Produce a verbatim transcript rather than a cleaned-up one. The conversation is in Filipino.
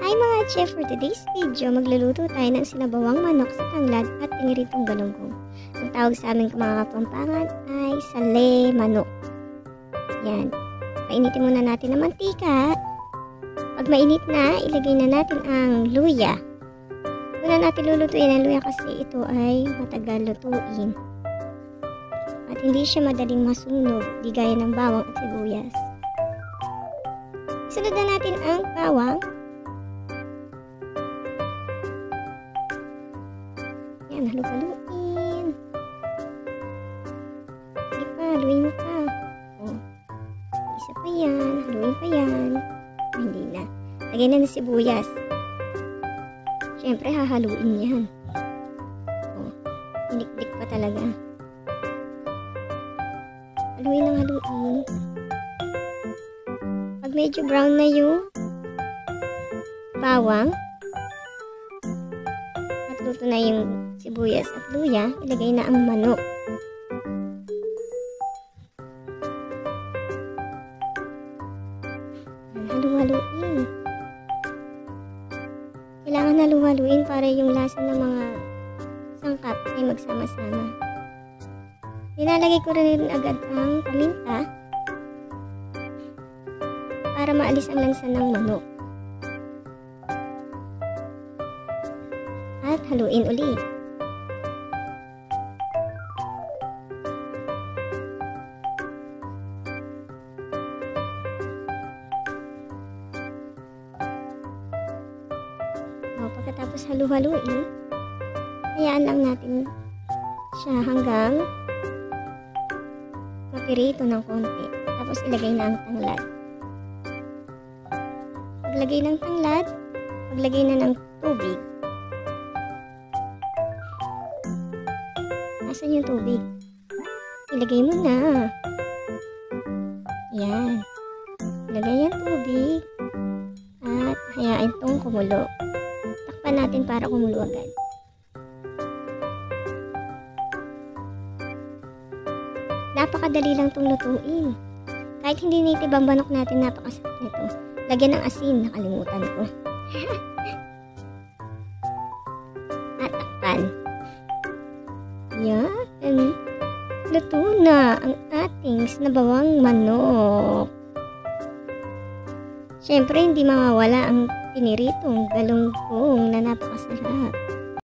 Hi mga chef! For today's video, magluluto tayo ng sinabawang manok sa tanglad at piniritong galunggong. Ang tawag sa amin mga Kapampangan ay sale manok. Yan. Painitin muna natin ng mantika. Pag mainit na, ilagay na natin ang luya. Una natin lulutuin ang luya kasi ito ay matagal lutuin. At hindi siya madaling masunog, di gaya ng bawang at sibuyas. Sunod na natin ang bawang. Yan, halu-haluin. Sige pa, haluin mo pa. O, isa pa yan, haluin pa yan. O, hindi na. Lagyan na ng sibuyas. Siyempre, hahaluin yan. O, inikdik pa talaga. Haluin ng haluin. Pag medyo brown na yung bawang at luto na yung sibuyas at luya, ilagay na ang manok. Halu-haluin. Kailangan halu-haluin para yung lasa ng mga sangkap ay magsama-sama. Nilalagay ko rin agad ang paminta para maalis ang lansa ng manok. At haluin ulit. O, pagkatapos halu-haluin, hayaan lang natin siya hanggang mapirito ng konti. Tapos ilagay na ang tanglad. Paglagay ng tanglad, paglagay na ng tubig. Asan yung tubig? Ilagay mo na. Yan. Ilagay yung tubig. At hayaan itong kumulo. Takpan natin para kumulo agad. Napakadali lang itong lutuin. Kahit hindi native ang manok natin, napakasarap nito. Lagyan ng asin, nakalimutan ko. At takpan. Yan. Luto na ang ating sinabawang manok. Siyempre, hindi mawawala ang piniritong galunggong na napakasarap.